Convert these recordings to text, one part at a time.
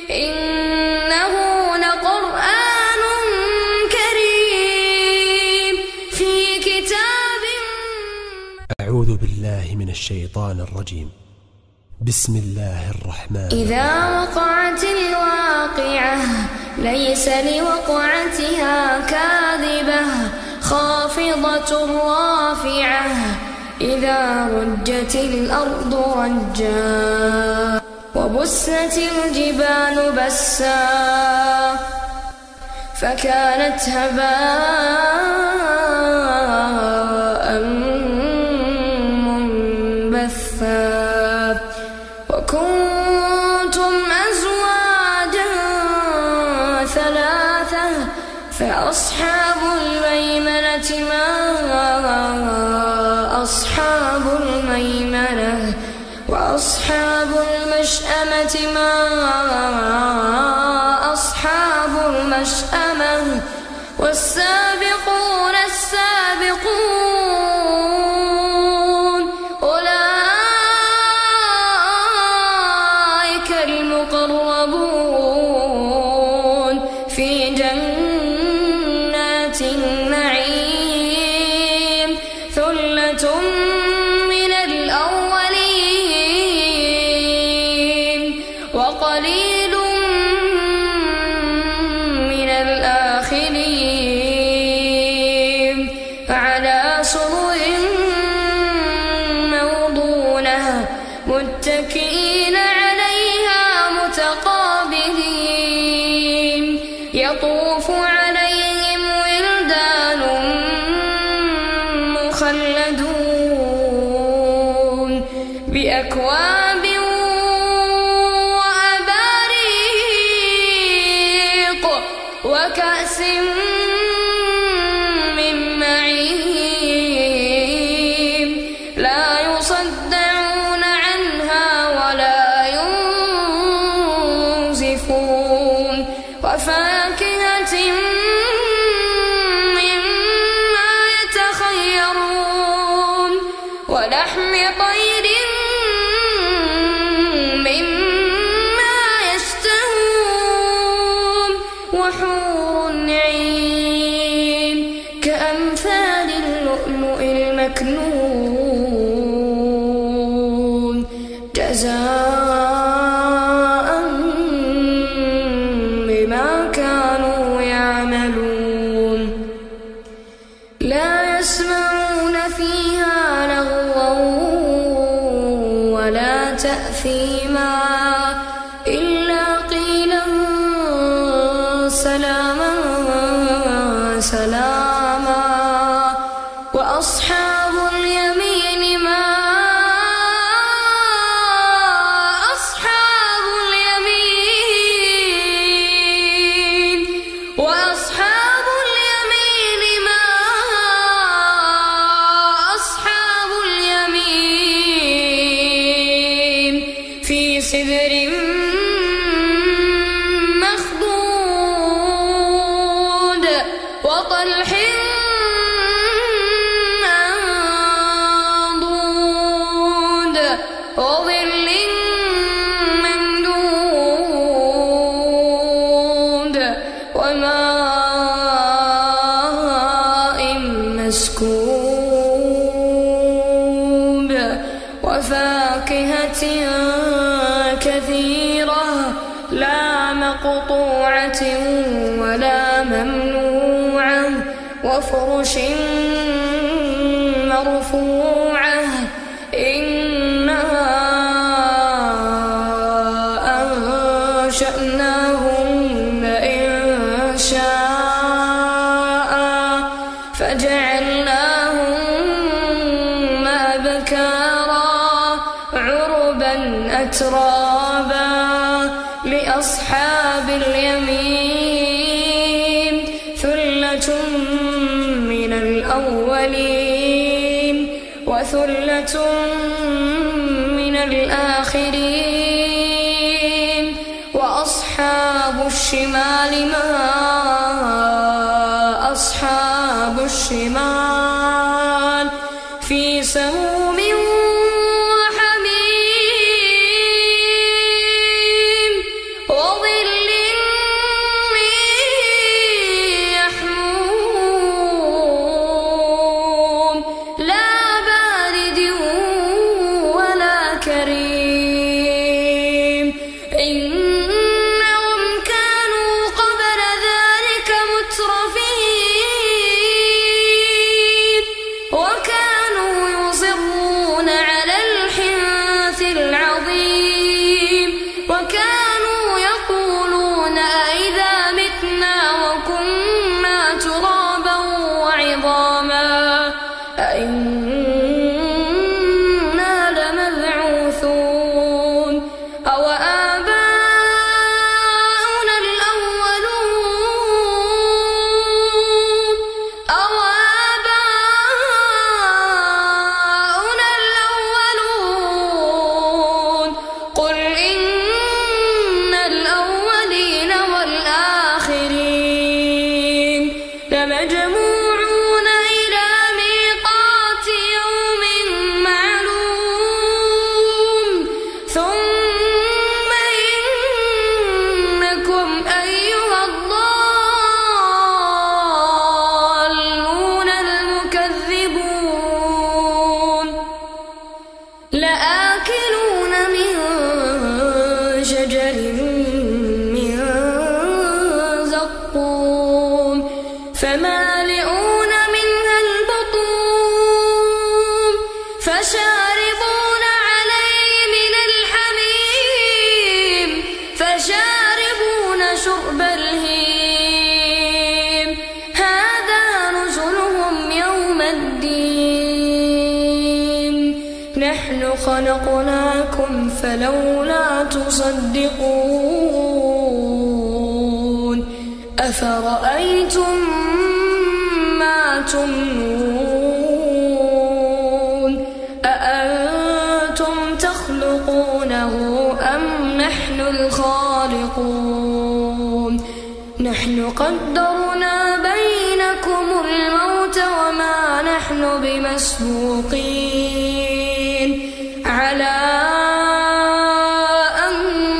إنه لقرآن كريم في كتاب. أعوذ بالله من الشيطان الرجيم. بسم الله الرحمن الرحيم. إذا وقعت الواقعة ليس لوقعتها كاذبة خافضة رافعة إذا رجت الأرض رجا وبست الجبال بسا فكانت هباء منبثا وكنتم أزواجا ثلاثة فأصحاب الميمنة ما أصحاب الميمنة وأصحاب المشأمة ما أصحاب المشأمة والسابقون السابقون أولئك المقربون في جنات النعيم ثلة من الأولين وقليل من الآخرين على سرر موضونة متكئين عليها متقابلين يطوف عليهم ولدان مخلدون بأكواب وأباريق وكأس من معين لا يصدعون عنها ولا ينزفون وفاكهة مما يتخيرون ولحم طير مما يشتهون وحور عين كأمثال اللؤلؤ المكنون جزاء بما كانوا يعملون لا يسمعون فيها لغوا ولا تأثيما إلا قيلا سلاما سلاما وأصحاب اليمين ما أصحاب اليمين وأصحاب اليمين ما أصحاب اليمين في سدر مخضود وطلح منضود وظل ممدود وماء مسكوب وفاكهة كثيرة لا مقطوعة ولا ممنوعة وفرش مرفوعة إنا أنشأناهن إنشاء فجعلناهن أبكارا عربا أترابا لأصحاب اليمين ثلة من الأولين وثلة من الآخرين وأصحاب الشمال ما أصحاب الشمال في سموم وحميم وظل وشجر من زقوم فمالئون منها البطون فشاربون عليه من الحميم فشاربون شرب الهيم هذا نزلهم يوم الدين نحن خلقناكم فلولا تصدقون أفرأيتم ما تمنون أأنتم تخلقونه أم نحن الخالقون نحن قدرنا بينكم الموت وما نحن بمسبوقين على أن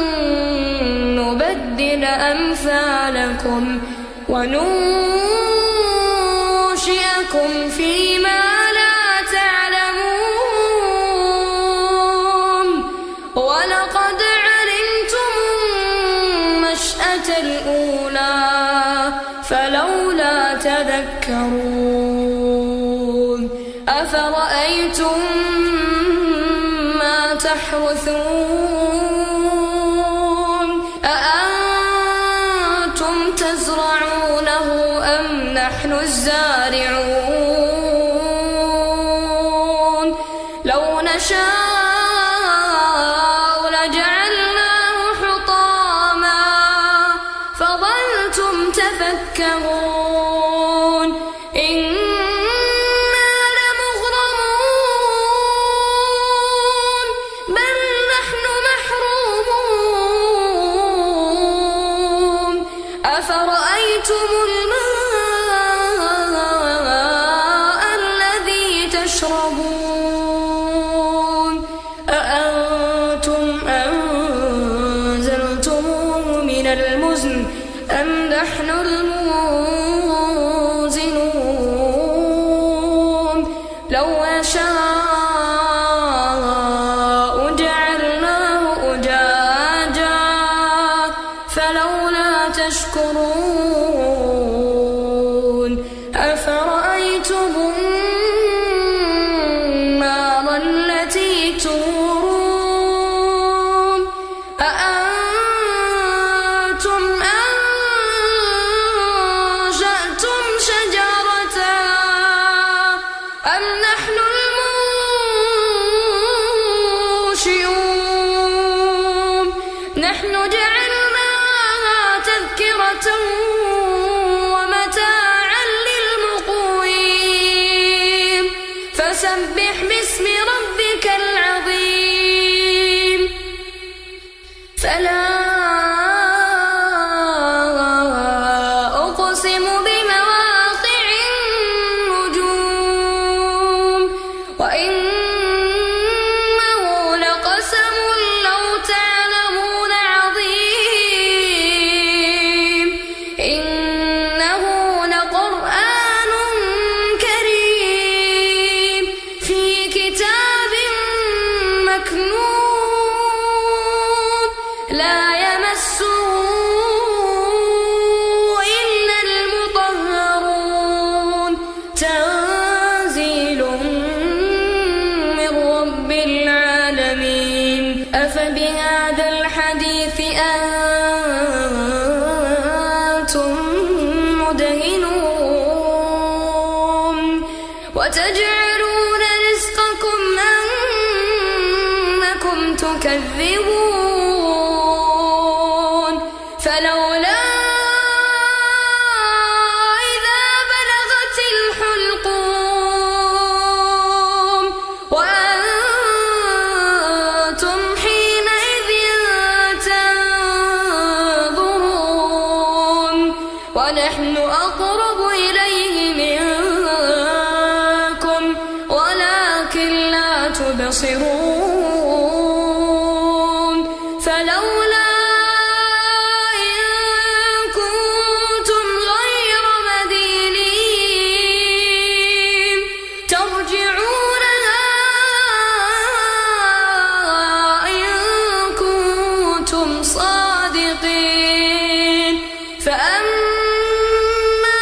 نبدل أمثالكم وننشئكم فيما لا تعلمون ولقد علمتم النشأة الأولى فلولا تذكرون أفرأيتم ما تحرثون أأنتم تزرعونه أم نحن الزارعون لو نشاء لجعلناه حطاما فظلتم تفكرون إنا لمغرمون بل نحن محرومون أفرأيتم الماء الذي تشربون أأنتم أنزلتموه من المزن أم نحن المنزلون لو نشاء جعلناه أجاجا فلولا تشكرون أفرأيتم النار التي تورون أأنتم أنشأتم شجرتها أم نحن المنشئون نحن جعلناها تذكرة ومتاعا للمقوين فسبح باسم ربك العظيم فلا أقسم بمواقع النجوم وإنه لقسم لو تعلمون عظيم إنه لقرآن كريم في كتاب مكنون لا يمسه إلا المطهرون تنزيل من رب العالمين أفبهذا الحديث أنتم مدهنون وتجعلون رزقكم أنكم تكذبون فلولا إذا بلغت الحلقوم وأنتم حينئذ تنظرون ونحن أقرب إليه منكم ولكن لا تبصرون فلولا إن كنتم غير مدينين ترجعونها إن كنتم الشياطين فأما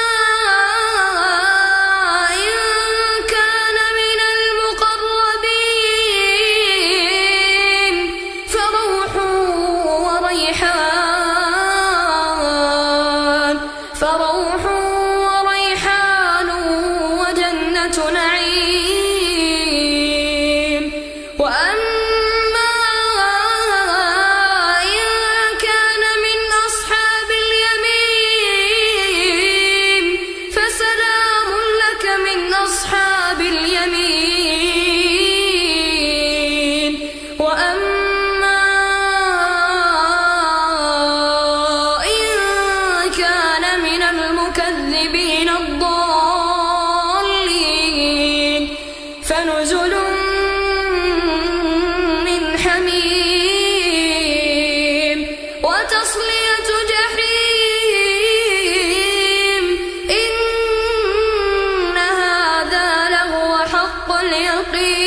إن كان من المقربين فروح وريحان وجنة نعيم وأما إن كان من أصحاب اليمين فسلام لك من أصحاب اليمين وأما إن كان من المكذبين الضالين فنزل من حميم وتصلية جحيم إن هذا لهو حق اليقين